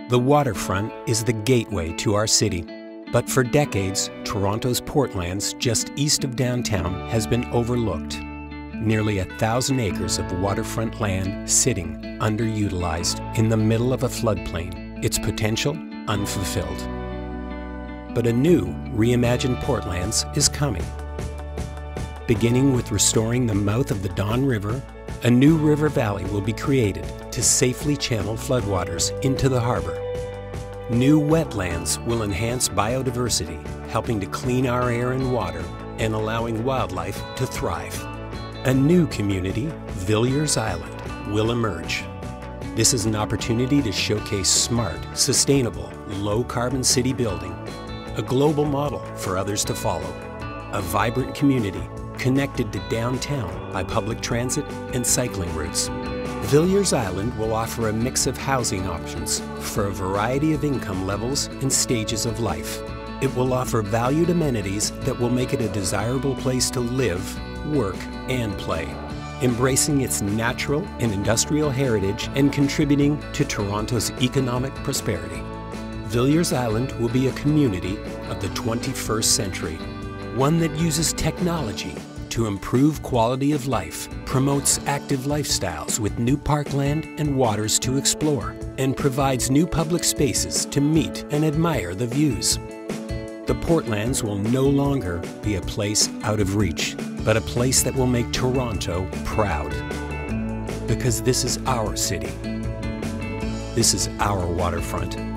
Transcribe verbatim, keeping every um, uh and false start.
The waterfront is the gateway to our city. But for decades, Toronto's Portlands, just east of downtown, has been overlooked. Nearly a thousand acres of waterfront land sitting underutilized in the middle of a floodplain, its potential unfulfilled. But a new, reimagined Portlands is coming. Beginning with restoring the mouth of the Don River, a new river valley will be created to safely channel floodwaters into the harbor. New wetlands will enhance biodiversity, helping to clean our air and water and allowing wildlife to thrive. A new community, Villiers Island, will emerge. This is an opportunity to showcase smart, sustainable, low-carbon city building, a global model for others to follow, a vibrant community connected to downtown by public transit and cycling routes. Villiers Island will offer a mix of housing options for a variety of income levels and stages of life. It will offer valued amenities that will make it a desirable place to live, work, and play, embracing its natural and industrial heritage and contributing to Toronto's economic prosperity. Villiers Island will be a community of the twenty-first century, one that uses technology to improve quality of life, promotes active lifestyles with new parkland and waters to explore, and provides new public spaces to meet and admire the views. The Portlands will no longer be a place out of reach, but a place that will make Toronto proud. Because this is our city. This is our waterfront.